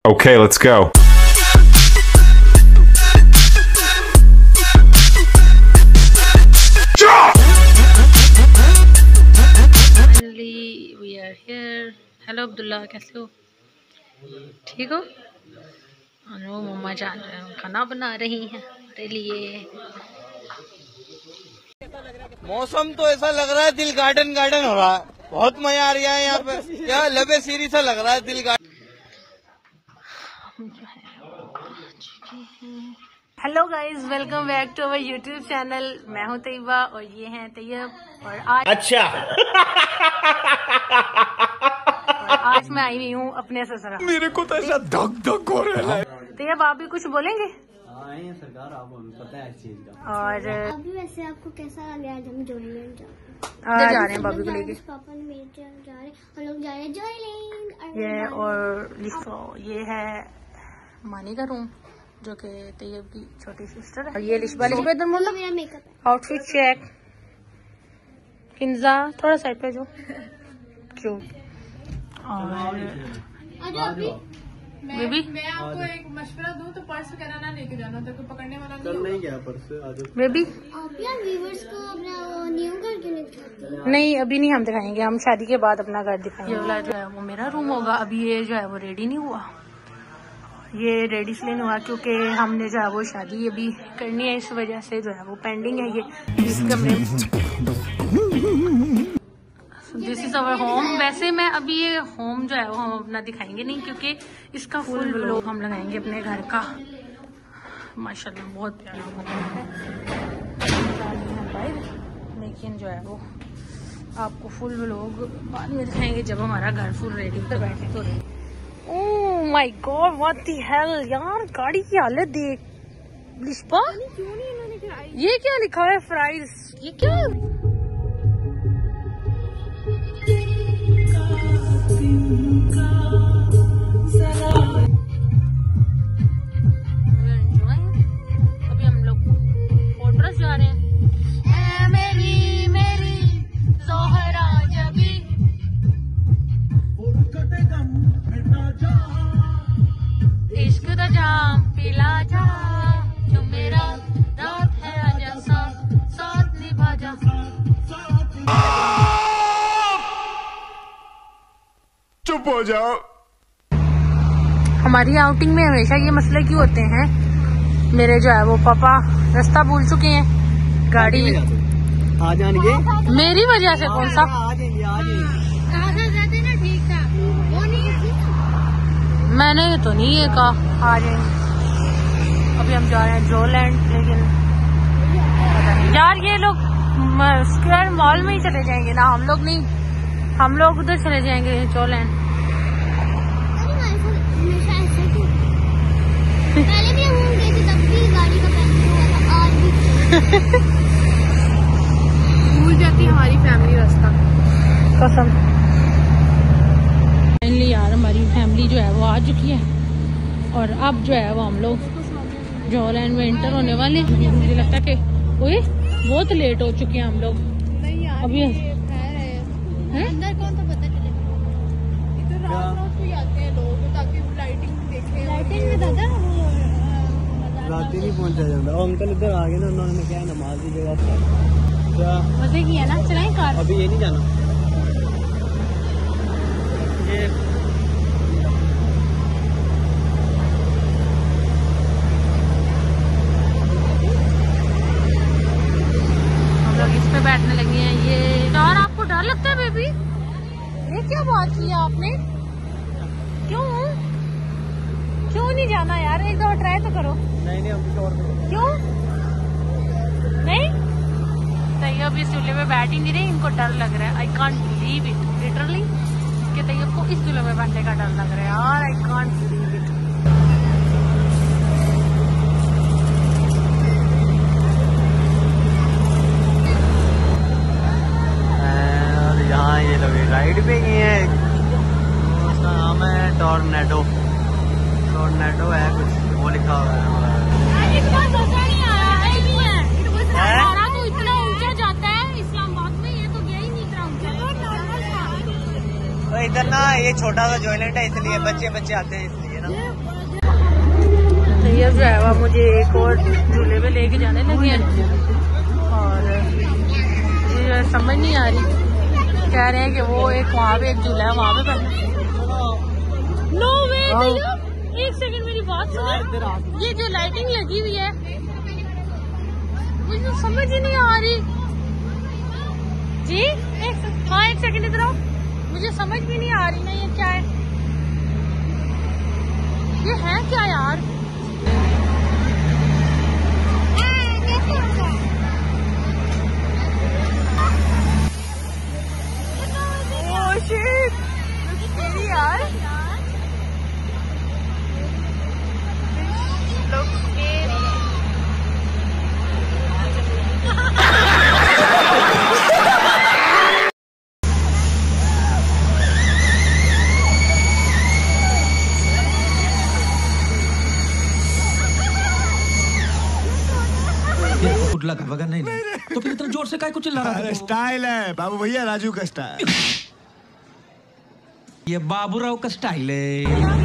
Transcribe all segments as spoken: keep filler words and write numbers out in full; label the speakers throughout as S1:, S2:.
S1: Okay, let's go.
S2: Finally, we are here. Hello, Abdullah, कैसे हो? ठीक हो? और वो मम्मा जान रहे हैं, खाना बना रही हैं हमारे लिए।
S3: मौसम तो ऐसा लग रहा है दिल गार्डन गार्डन हो रहा है। बहुत मजा आ रहा है यहाँ पे। क्या लबे सीरी सा लग रहा है दिल garden.
S2: Hello guys, welcome back to our YouTube channel. मैं हूँ तैयबा और ये हैं तैयब। और आज
S3: अच्छा
S2: और आज मैं आई हुई हूँ अपने ससुराल।
S1: मेरे को तो ऐसा धक धक हो रहा है।
S2: तैयब, आप भी कुछ बोलेंगे?
S3: सरकार आपको पता है इस चीज का।
S2: और
S4: अभी वैसे आपको कैसा लगा? आज हम जॉयलैंड जा
S2: आज जा रहे हैं भाभी को लेके।
S4: पापा ने मेरे जा रहे हैं, हम लोग जा रहे हैं जॉयलैंड।
S2: ये और लिखो, ये है मानी का रूम जो कि तैयब की छोटी सिस्टर है। और ये लिशबा लिशबा इधर मोड़ो।
S4: मेरा मेकअप है।
S2: Outfit check. किंजा थोड़ा साइड पे जो क्यों। और
S4: अभी
S2: बेबी
S5: मैं आपको एक मशवरा दूं तो पर्स वगैरह ना लेके जाना, तो कोई पकड़ने वाला नहीं
S3: नहीं गया पर्स आज।
S2: बेबी
S4: आप यार व्यूअर्स को अपना न्यू घर क्यों नहीं दिखाते?
S2: नहीं, अभी नहीं हम दिखाएंगे, हम शादी के बाद अपना घर दिखाएंगे। ये वाला जो है वो मेरा रूम होगा। अभी ये जो है वो रेडी नहीं हुआ, ये रेडी इसलिए नहीं हुआ क्योंकि हमने जो है वो शादी अभी करनी है, इस वजह से जो है वो पेंडिंग है। ये इस कमरे दिस इज अवर होम। वैसे मैं अभी ये होम जो है वो हम अपना दिखाएंगे नहीं क्योंकि इसका फुल व्लॉग हम लगाएंगे अपने घर का। माशाल्लाह बहुत प्यारा बना है, लेकिन जो है वो आपको फुल व्लॉग बाद में दिखाएंगे जब हमारा घर फुल रेडी पर बैठे तो। Oh my god, what the hell यार, गाड़ी की हालत देख लिशबा। ये क्या लिखा है? फ्राइज। ये क्या है? अभी हम लोग फोटोस जा रहे हैं। ए मेरी मेरी ज़ोहरा जबी, इश्क दा जाम पिला जा, जो मेरा रात है आजा, साथ साथ निभा जा।
S1: चुप हो जाओ।
S2: हमारी आउटिंग में हमेशा ये मसले क्यों होते हैं? मेरे जो है वो पापा रास्ता भूल चुके हैं। गाड़ी
S3: आ जाएंगे
S2: मेरी वजह से। कौन सा?
S3: आ जाएंगे आ जाएंगे।
S4: ना ठीक था वो नहीं थी।
S2: मैंने तो नहीं ये कहा आ जाएंगे। अभी हम जा रहे हैं जॉयलैंड, लेकिन यार ये लोग स्क्वायर मॉल में ही चले जाएंगे ना, हम लोग नहीं, हम लोग उधर चले जाएंगे जॉयलैंड।
S4: हमेशा ऐसा क्यों? पहले भी हम गए थे तब भी गाड़ी का पैसा हुआ था, आज भी
S5: भूल जाती है हमारी फैमिली रास्ता।
S2: कसम। फाइनली यार हमारी फैमिली जो है वो आ चुकी है और अब जो है वो हम लोग जॉयलैंड में एंटर होने वाले हैं। मुझे लगता है कि ओए बहुत लेट हो चुके हैं हम लोग।
S5: नहीं यार,
S2: अभी
S5: ये
S2: हैं?
S4: अंदर कौन तो पता चले।
S5: इधर रात रात को ही आते हैं लोग ताकि लाइटिंग देखें।
S4: लाइटिंग में दादा वो
S3: रात ही नहीं पहुंचा जाता। और अंकल इधर आ गए ना, उन्होंने क्या है नमाज की जगह क्या
S2: मजे की है ना, चलाएं कार।
S3: अभी ये नहीं जाना। ये
S2: हम लोग इस पे बैठने लगे हैं। ये यार आपको डर लगता है बेबी? ये क्या बात की आपने? क्यों क्यों नहीं जाना यार? एक दफा ट्राई तो करो।
S3: नहीं नहीं हम कुछ और करेंगे।
S2: क्यों नहीं? तैयब इस झूले में बैठ ही नहीं रही, इनको डर लग रहा है। I can't believe it literally कि तैयब को इस झूले में बैठने का डर लग रहा है यार। I can't believe it.
S3: यहाँ ये लोग राइड पे गए हैं। उसका नाम है टॉर्नेडो। टॉर्नेडो है कुछ, वो लिखा हुआ है।
S2: तो इतना ऊंचा जाता है इस्लामाबाद में, ये तो गया ही नहीं इतना ऊंचा।
S3: तो इधर ना ये छोटा सा जॉयलैंड है इसलिए बच्चे बच्चे आते हैं इसलिए ना।
S2: तैयब जो है वो मुझे एक और झूले पे लेके जाने लगे हैं और मुझे समझ नहीं आ रही। कह रहे हैं कि वो एक वहाँ पे एक झूला है वहाँ पे बैठना। नो वे तैयब, एक सेकंड मेरी बात सुनो। ये जो लाइटिंग लगी हुई है मुझे समझ ही नहीं आ रही जी। एक हाँ एक सेकंड इधर आओ, मुझे समझ भी नहीं आ रही ना ये क्या है, ये है क्या यार। ओह शिट, लुक यार, लुक
S6: लगा वगैरह नहीं, नहीं तो फिर इतना जोर से काय को चिल्ला रहा था?
S1: स्टाइल है बाबू भैया, राजू का स्टाइल।
S6: ये बाबूराव का स्टाइल है।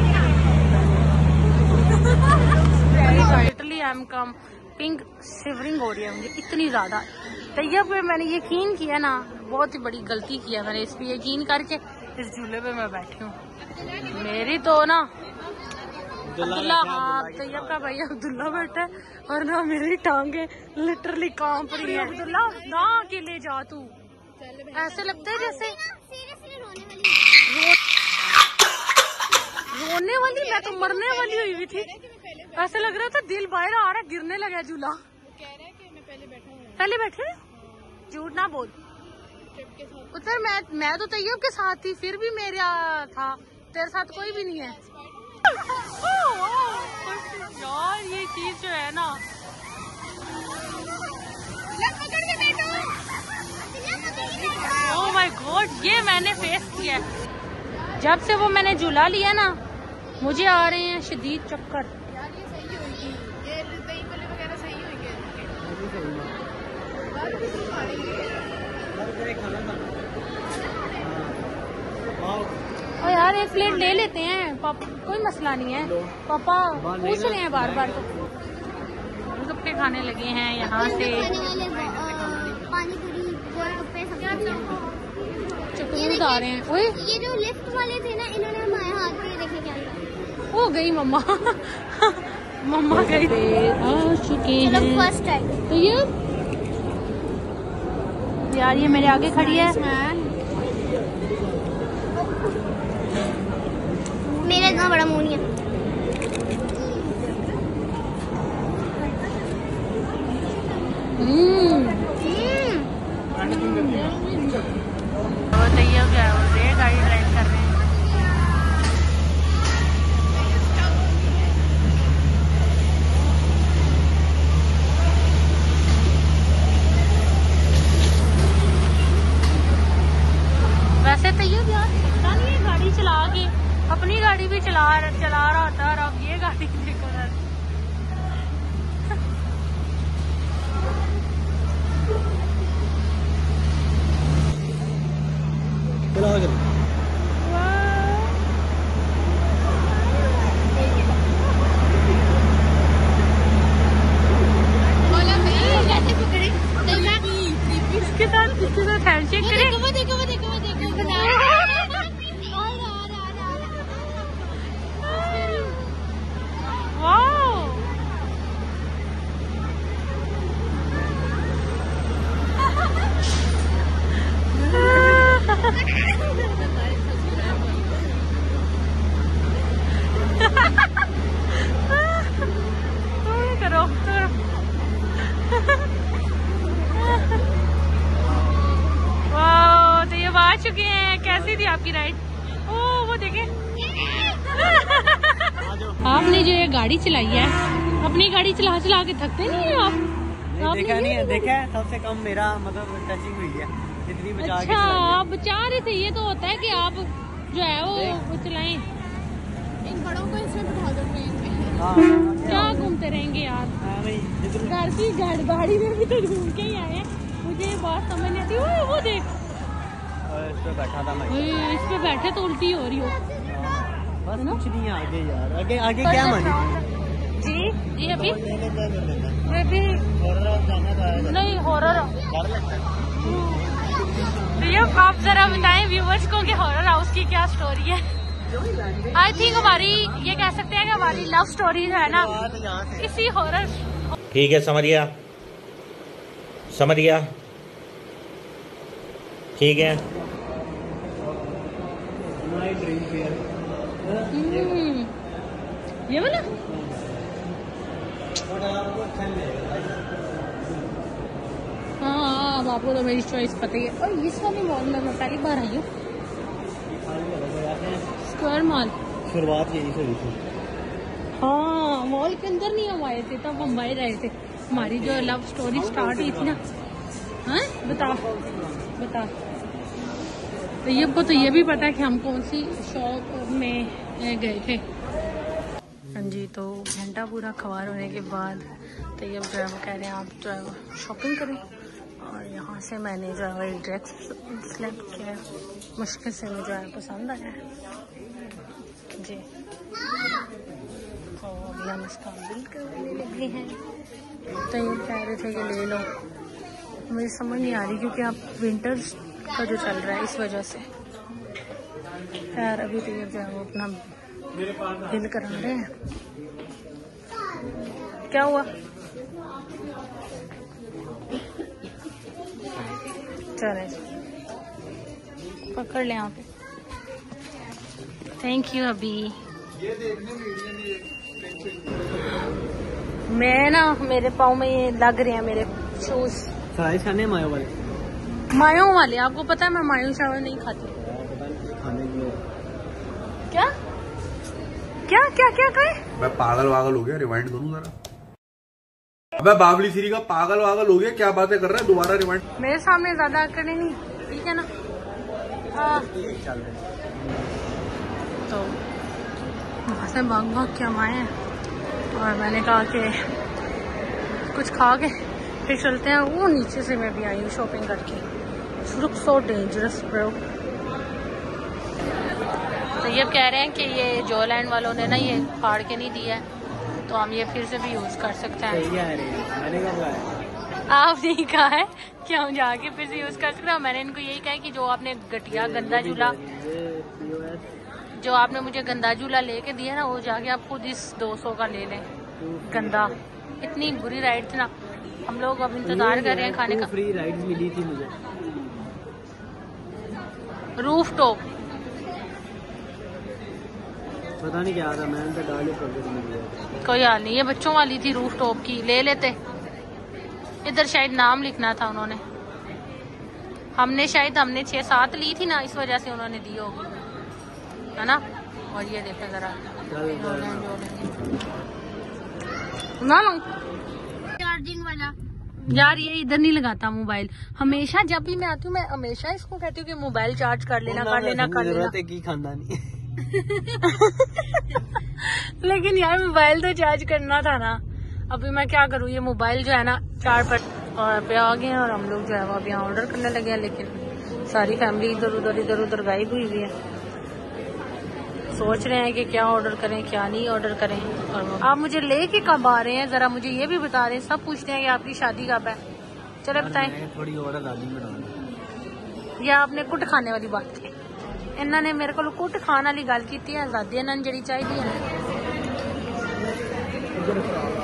S2: लिटरली आई एम कम पिंक शिवरिंग हो रही है मुझे इतनी ज्यादा। तैयब पे मैंने यकीन किया ना, बहुत ही बड़ी गलती किया मैंने इस पे यकीन करके इस झूले पे मैं बैठी हूँ। मेरी तो ना अब्दुल्ला, हाँ तैयब का भाई अब्दुल्ला बैठा है और ना मेरी टांगे लिटरली कांप रही है। अब्दुल्ला ना अकेले जा तू, ऐसे लगता है जैसे रो, रोने वाली, मैं तो मरने वाली हुई हुई थी। ऐसे लग रहा था दिल बाहर आ रहा, गिरने लगा झूला। पहले बैठे, झूठ ना बोल। उधर मैं मैं तो तैयब के साथ थी, फिर भी मेरा था, तेरे साथ कोई भी नहीं है यार। ये चीज जो है ना, ओह माय गॉड, ये मैंने फेस किया है। जब से वो मैंने झूला लिया ना, मुझे आ रहे हैं शदीद चक्कर।
S5: यार ये सही होगी, ये दही भल्ले वगैरह सही
S2: और यार एक प्लेट ले लेते हैं पापा, कोई मसला नहीं है। पापा पूछ रहे हैं बार बार, गोलगप्पे खाने लगे हैं यहाँ से।
S4: पानी पूरी गोलगप्पे
S2: चक्कर आ रहे हैं। ओए
S4: ये जो लिफ्ट वाले थे ना, इन्होंने हमारे हाथ पे देखे क्या किया।
S2: वो गई मम्मा मम्मा गई आ चुके हैं
S4: फर्स्ट टाइम।
S2: तो ये यार ये मेरे आगे खड़ी है,
S4: मेरा इतना बड़ा मुंह नहीं है।
S2: तैयब क्या है, गाड़ी ड्राइव कर रहे हैं। वैसे तैयब यार पता नहीं है, गाड़ी चला के अपनी गाड़ी भी चला चला रहा था और अब ये गाड़ी देखो यार। इसके साथ इसके साथ हैंडशेक करें।
S4: देखो देखो देखो
S2: करो करो। वाह, तो ये आ चुके हैं। कैसी थी आपकी राइड? ओ वो देखे आपने जो ये गाड़ी चलाई है, अपनी गाड़ी चला चला के थकते नहीं है आप?
S3: नहीं, देखा नहीं है, देखा है सबसे कम मेरा मतलब टचिंग हुई है, इतनी बचा के
S2: अच्छा आप बचा रहे थे। ये तो होता है कि आप जो है वो चलाएं।
S5: इन बड़ों को इसमें बिठा दो ट्रेन में।
S2: क्या घूमते रहेंगे यार, घर की गाड़ी में भी तो घूम के ही आए। मुझे ये बात समझ नहीं आती। वो वो देख
S3: इस पे बैठा था मैं,
S2: इस पे बैठे तो उल्टी हो रही हो।
S3: बस कुछ नहीं आगे यार, आगे आगे क्या मानी
S2: जी जी अभी अभी नहीं हॉरर। ये आप जरा बताएं व्यूवर्स को कि हॉरर हाउस की क्या स्टोरी है। आई थिंक हमारी ये कह सकते हैं कि हमारी लव स्टोरी है ना किसी हॉरर।
S7: ठीक है समझ गया समझ गया ठीक है।
S2: हम्म, ये वाला हाँ अब आपको तो मेरी चॉइस पता ही है। और इस वाले मॉल में मैं पहली बार आई हूँ, स्क्वायर मॉल।
S3: शुरुआत यही से हुई थी।
S2: हाँ मॉल के अंदर नहीं हम आए थे, तब हम बाहर आए थे। हमारी जो लव स्टोरी स्टार्ट हुई थी ना। हाँ बता बता तो ये को तो ये भी पता है कि हम कौन सी शॉप में गए थे। हाँ जी तो घंटा पूरा खवार होने के बाद तो ये जो है वो कह रहे हैं आप जो है वो शॉपिंग करें। और यहाँ से मैंने जो है वो ड्रेस सेलेक्ट किया है, मुश्किल से मुझे जो है पसंद आया है जी। तो अभी हम इसका बिल करने लगे हैं। तो ये कह रहे थे कि ले लो, मुझे समझ नहीं आ रही क्योंकि आप विंटर्स का जो चल रहा है इस वजह से। खैर अभी तो ये जो है वो अपना बिल करा रहे हैं। क्या हुआ चले पकड़ ले आप। Thank you. अभी मैं ना मेरे पाँव में ये लग रहे हैं मेरे शूज।
S3: फ्राइज खाने मायो वाले
S2: मायो वाले आपको पता है मैं मायो चावल नहीं खाती।
S3: खाने के लिए
S2: क्या क्या क्या क्या कहे?
S8: मैं पागल वागल हो गया, रिवाइंड करूं जरा। अबे बाबली सीरी का पागल वागल हो गया, क्या बातें कर रहा है, दोबारा रिवाइंड।
S2: मेरे सामने ज्यादा करने नहीं, ठीक है ना। हाँ तो वहाँ से भाग भाग के हम आए हैं और मैंने कहा कि कुछ खा के फिर चलते हैं। वो नीचे से मैं भी आई हूँ शॉपिंग करके। Look so dangerous bro. तो ये कह रहे हैं कि ये जोलैंड वालों ने ना ये फाड़ के नहीं दिया है तो हम ये फिर से भी यूज कर सकते हैं।
S3: मैंने कहा
S2: आपने कहा है कि हम जाके फिर से यूज कर सकते हैं। मैंने इनको यही कहा है कि जो आपने घटिया गंदा झूला जो आपने मुझे गंदा झूला लेके दिया ना वो जाके आप खुद इस दो सौ का ले लें। गंदा इतनी बुरी राइड थी ना। हम लोग अब इंतजार कर रहे हैं खाने का।
S3: फ्री राइड्स मिली थी मुझे।
S2: रूफ टॉप
S3: पता नहीं क्या था, मैंने तो डाली कर दी।
S2: कोई हाल नहीं, ये बच्चों वाली थी रूफ टॉप की, ले लेते। इधर शायद नाम लिखना था उन्होंने। हमने शायद हमने छह सात ली थी ना, इस वजह से उन्होंने दी होगी, है ना। और ये देखो जरा ना लो
S4: चार्जिंग वाला।
S2: यार ये इधर नहीं लगाता मोबाइल। हमेशा जब भी मैं आती हूँ मैं हमेशा इसको कहती हूँ कि मोबाइल चार्ज कर लेना कर लेना कर लेना।
S3: की खानदानी
S2: लेकिन यार मोबाइल तो चार्ज करना था ना। अभी मैं क्या करूँ, ये मोबाइल जो है ना चार पर और पे आ गए हैं और हम लोग जो है वो अभी यहाँ ऑर्डर करने लगे हैं। लेकिन सारी फैमिली इधर उधर इधर उधर गायब हुई हुई है। सोच रहे हैं कि क्या ऑर्डर करें क्या नहीं ऑर्डर करें। और आप मुझे लेके कब आ रहे हैं जरा मुझे ये भी बता रहे हैं। सब पूछते हैं कि आपकी शादी कब है। चले बताएं।
S3: थोड़ी और आजादी में
S2: या आपने कुट खाने वाली बात की। इन्होंने मेरे को कुट खाने वाली गल की आजादी इन्होंने जी चाहिए है।